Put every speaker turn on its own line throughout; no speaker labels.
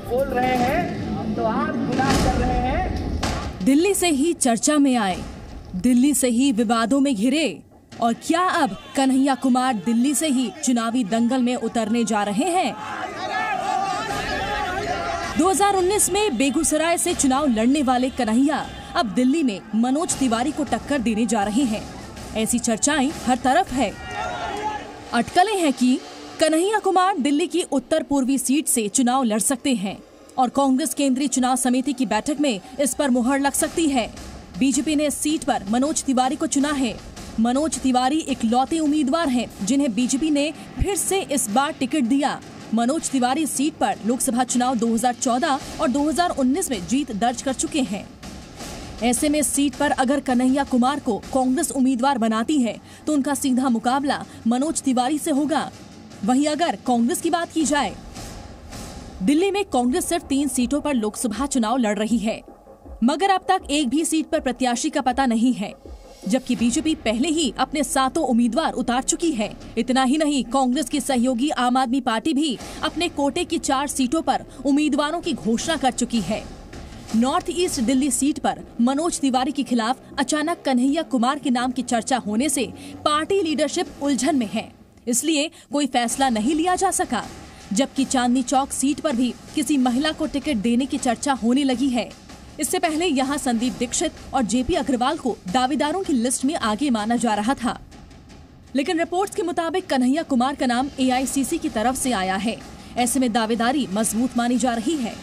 बोल रहे हैं तो आप गुनाह कर रहे हैं।
दिल्ली से ही चर्चा में आए, दिल्ली से ही विवादों में घिरे, और क्या अब कन्हैया कुमार दिल्ली से ही चुनावी दंगल में उतरने जा रहे हैं? 2019 में बेगूसराय से चुनाव लड़ने वाले कन्हैया अब दिल्ली में मनोज तिवारी को टक्कर देने जा रहे हैं। ऐसी चर्चाएं हर तरफ है। अटकलें हैं कि कन्हैया कुमार दिल्ली की उत्तर पूर्वी सीट से चुनाव लड़ सकते हैं और कांग्रेस केंद्रीय चुनाव समिति की बैठक में इस पर मुहर लग सकती है। बीजेपी ने इस सीट पर मनोज तिवारी को चुना है। मनोज तिवारी इकलौते उम्मीदवार हैं जिन्हें बीजेपी ने फिर से इस बार टिकट दिया। मनोज तिवारी इस सीट पर लोकसभा चुनाव 2014 और 2019 में जीत दर्ज कर चुके हैं। ऐसे में इस सीट पर अगर कन्हैया कुमार को कांग्रेस उम्मीदवार बनाती है तो उनका सीधा मुकाबला मनोज तिवारी से होगा। वहीं अगर कांग्रेस की बात की जाए, दिल्ली में कांग्रेस सिर्फ 3 सीटों पर लोकसभा चुनाव लड़ रही है, मगर अब तक एक भी सीट पर प्रत्याशी का पता नहीं है, जबकि बीजेपी पहले ही अपने 7 उम्मीदवार उतार चुकी है। इतना ही नहीं, कांग्रेस की सहयोगी आम आदमी पार्टी भी अपने कोटे की 4 सीटों पर उम्मीदवारों की घोषणा कर चुकी है। नॉर्थ ईस्ट दिल्ली सीट पर मनोज तिवारी के खिलाफ अचानक कन्हैया कुमार के नाम की चर्चा होने से पार्टी लीडरशिप उलझन में है, इसलिए कोई फैसला नहीं लिया जा सका। जबकि चांदनी चौक सीट पर भी किसी महिला को टिकट देने की चर्चा होने लगी है। इससे पहले यहां संदीप दीक्षित और जेपी अग्रवाल को दावेदारों की लिस्ट में आगे माना जा रहा था, लेकिन रिपोर्ट्स के मुताबिक कन्हैया कुमार का नाम एआईसीसी की तरफ से आया है। ऐसे में दावेदारी मजबूत मानी जा रही है।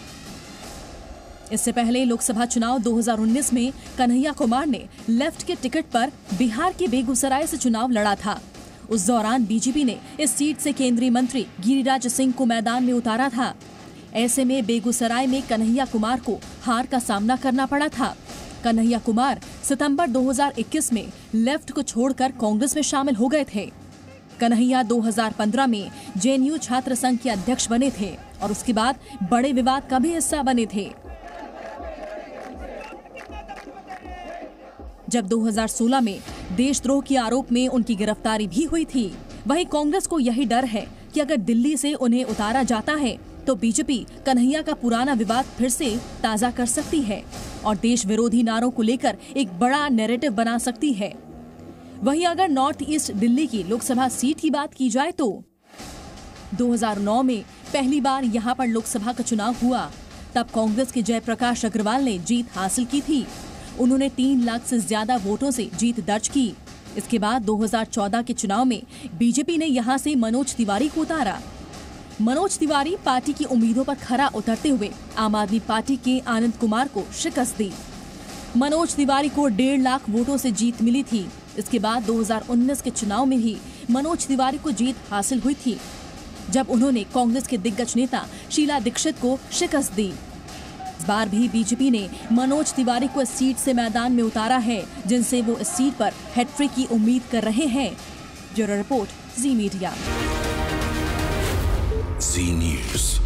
इससे पहले लोकसभा चुनाव 2019 में कन्हैया कुमार ने लेफ्ट के टिकट पर बिहार के बेगूसराय से चुनाव लड़ा था। उस दौरान बीजेपी ने इस सीट से केंद्रीय मंत्री गिरिराज सिंह को मैदान में उतारा था। ऐसे में बेगूसराय में कन्हैया कुमार को हार का सामना करना पड़ा था। कन्हैया कुमार सितंबर 2021 में लेफ्ट को छोड़कर कांग्रेस में शामिल हो गए थे। कन्हैया 2015 में जेएनयू छात्र संघ के अध्यक्ष बने थे और उसके बाद बड़े विवाद का भी हिस्सा बने थे। जब 2016 में देशद्रोह के आरोप में उनकी गिरफ्तारी भी हुई थी। वहीं कांग्रेस को यही डर है कि अगर दिल्ली से उन्हें उतारा जाता है तो बीजेपी कन्हैया का पुराना विवाद फिर से ताजा कर सकती है और देश विरोधी नारों को लेकर एक बड़ा नैरेटिव बना सकती है। वहीं अगर नॉर्थ ईस्ट दिल्ली की लोकसभा सीट की बात की जाए तो 2009 में पहली बार यहां पर लोकसभा का चुनाव हुआ। तब कांग्रेस के जयप्रकाश अग्रवाल ने जीत हासिल की थी। उन्होंने 3 लाख से ज्यादा वोटों से जीत दर्ज की। इसके बाद 2014 के चुनाव में बीजेपी ने यहां से मनोज तिवारी को उतारा। मनोज तिवारी पार्टी की उम्मीदों पर खरा उतरते हुए आम आदमी पार्टी के आनंद कुमार को शिकस्त दी। मनोज तिवारी को 1.5 लाख वोटों से जीत मिली थी। इसके बाद 2019 के चुनाव में भी मनोज तिवारी को जीत हासिल हुई थी, जब उन्होंने कांग्रेस के दिग्गज नेता शीला दीक्षित को शिकस्त दी। इस बार भी बीजेपी ने मनोज तिवारी को इस सीट से मैदान में उतारा है, जिनसे वो इस सीट पर हैट्रिक की उम्मीद कर रहे हैं। Bureau report, Zee media.
Zee news.